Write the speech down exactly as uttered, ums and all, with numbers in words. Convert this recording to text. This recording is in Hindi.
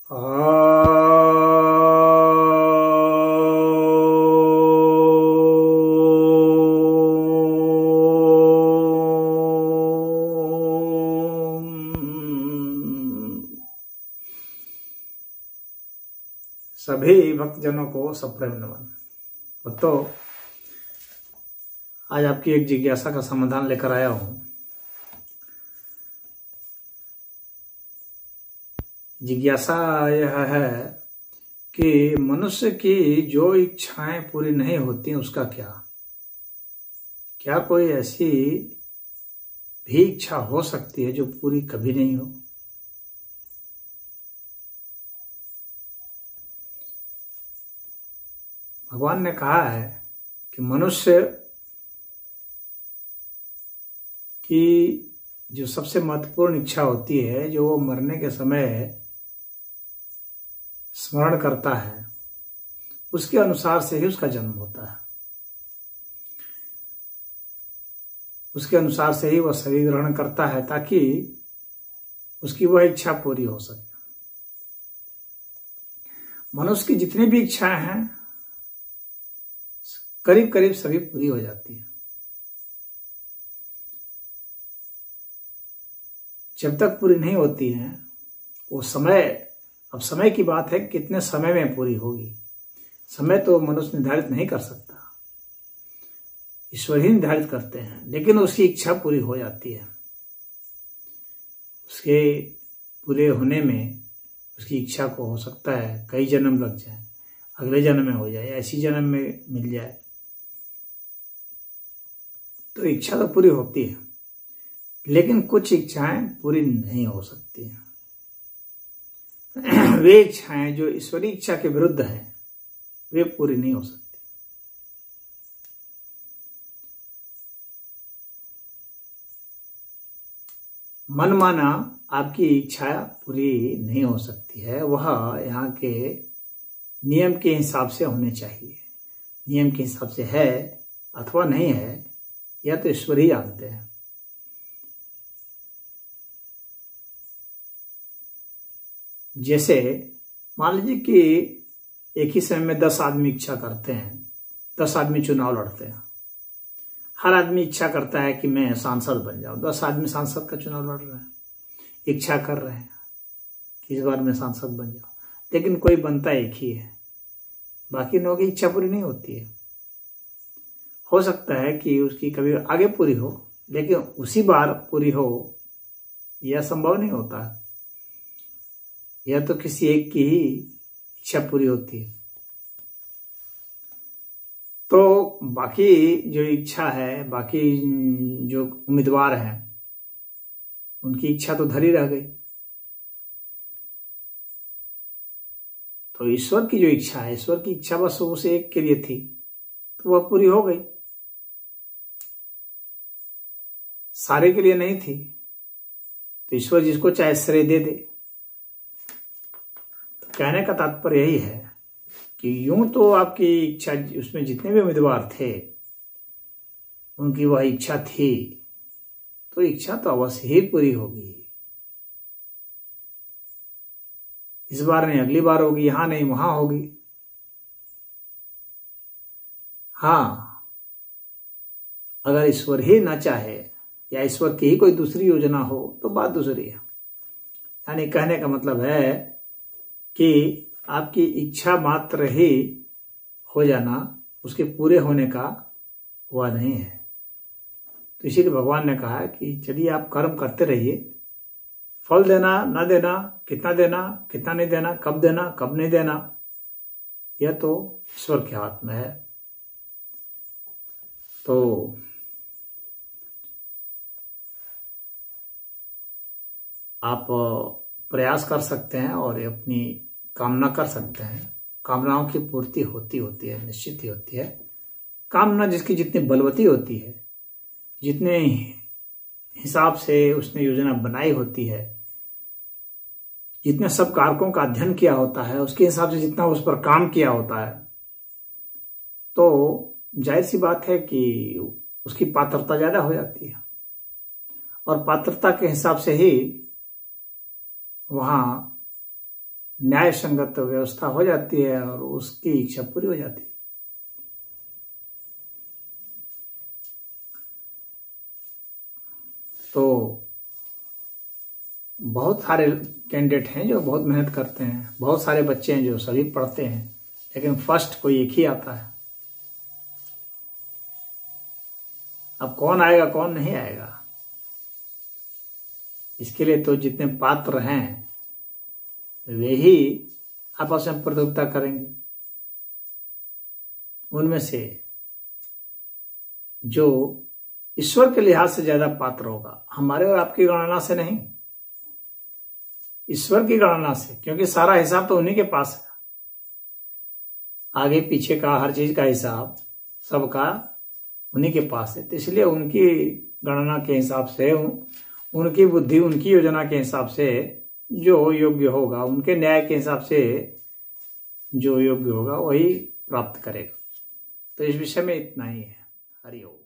सभी भक्तजनों को सप्रेम नमन। भक्तों, आज आपकी एक जिज्ञासा का समाधान लेकर आया हूं। जिज्ञासा यह है कि मनुष्य की जो इच्छाएं पूरी नहीं होती उसका क्या क्या कोई ऐसी भी इच्छा हो सकती है जो पूरी कभी नहीं हो? भगवान ने कहा है कि मनुष्य की जो सबसे महत्वपूर्ण इच्छा होती है, जो वो मरने के समय स्मरण करता है, उसके अनुसार से ही उसका जन्म होता है, उसके अनुसार से ही वह शरीर ग्रहण करता है ताकि उसकी वह इच्छा पूरी हो सके। मनुष्य की जितनी भी इच्छाएं हैं करीब करीब सभी पूरी हो जाती है। जब तक पूरी नहीं होती हैं वो समय, अब समय की बात है कितने समय में पूरी होगी। समय तो मनुष्य निर्धारित नहीं कर सकता, ईश्वर ही निर्धारित करते हैं, लेकिन उसकी इच्छा पूरी हो जाती है। उसके पूरे होने में उसकी इच्छा को हो सकता है कई जन्म लग जाए, अगले जन्म में हो जाए, ऐसी जन्म में मिल जाए, तो इच्छा तो पूरी होती है। लेकिन कुछ इच्छाएं पूरी नहीं हो सकती हैं। वे इच्छाएं जो ईश्वरीय इच्छा के विरुद्ध हैं वे पूरी नहीं हो सकती। मनमाना आपकी इच्छा पूरी नहीं हो सकती है, वह यहाँ के नियम के हिसाब से होने चाहिए। नियम के हिसाब से है अथवा नहीं है यह तो ईश्वर ही जानते हैं। जैसे मान लीजिए कि एक ही समय में दस आदमी इच्छा करते हैं, दस आदमी चुनाव लड़ते हैं। हर आदमी इच्छा करता है कि मैं सांसद बन जाऊं। दस आदमी सांसद का चुनाव लड़ रहे हैं, इच्छा कर रहे हैं कि इस बार मैं सांसद बन जाऊं, लेकिन कोई बनता एक ही है, बाकी लोगों की इच्छा पूरी नहीं होती है। हो सकता है कि उसकी कभी आगे पूरी हो, लेकिन उसी बार पूरी हो यह संभव नहीं होता। यह तो किसी एक की ही इच्छा पूरी होती है। तो बाकी जो इच्छा है, बाकी जो उम्मीदवार हैं उनकी इच्छा तो धरी रह गई। तो ईश्वर की जो इच्छा है, ईश्वर की इच्छा बस उस एक के लिए थी तो वह पूरी हो गई, सारे के लिए नहीं थी। तो ईश्वर जिसको चाहे श्रेय दे दे। तो कहने का तात्पर्य यही है कि यूं तो आपकी इच्छा, उसमें जितने भी उम्मीदवार थे उनकी वह इच्छा थी, तो इच्छा तो अवश्य ही पूरी होगी। इस बार नहीं अगली बार होगी, यहां नहीं वहां होगी। हाँ, अगर ईश्वर ही ना चाहे या ईश्वर की ही कोई दूसरी योजना हो तो बात दूसरी है। यानी कहने का मतलब है कि आपकी इच्छा मात्र ही हो जाना उसके पूरे होने का हुआ नहीं है। तो इसीलिए भगवान ने कहा कि चलिए आप कर्म करते रहिए, फल देना ना देना, कितना देना कितना नहीं देना, कब देना कब नहीं देना, यह तो ईश्वर के हाथ में है। तो आप प्रयास कर सकते हैं और अपनी कामना कर सकते हैं। कामनाओं की पूर्ति होती होती है, निश्चित ही होती है। कामना जिसकी जितनी बलवती होती है, जितने हिसाब से उसने योजना बनाई होती है, जितने सब कारकों का अध्ययन किया होता है, उसके हिसाब से जितना उस पर काम किया होता है, तो जाहिर सी बात है कि उसकी पात्रता ज्यादा हो जाती है। और पात्रता के हिसाब से ही वहां न्याय संगत व्यवस्था हो जाती है और उसकी इच्छा पूरी हो जाती है। तो बहुत सारे कैंडिडेट हैं जो बहुत मेहनत करते हैं, बहुत सारे बच्चे हैं जो सभी पढ़ते हैं, लेकिन फर्स्ट कोई एक ही आता है। अब कौन आएगा कौन नहीं आएगा, इसके लिए तो जितने पात्र हैं वे ही आपस में प्रतियोगिता करेंगे। उनमें से जो ईश्वर के लिहाज से ज्यादा पात्र होगा, हमारे और आपकी गणना से नहीं, ईश्वर की गणना से, क्योंकि सारा हिसाब तो उन्हीं के पास है। आगे पीछे का हर चीज का हिसाब सबका उन्हीं के पास है। तो इसलिए उनकी गणना के हिसाब से, उनकी बुद्धि, उनकी योजना के हिसाब से जो योग्य होगा, उनके न्याय के हिसाब से जो योग्य होगा वही प्राप्त करेगा। तो इस विषय में इतना ही है। हरि ओम।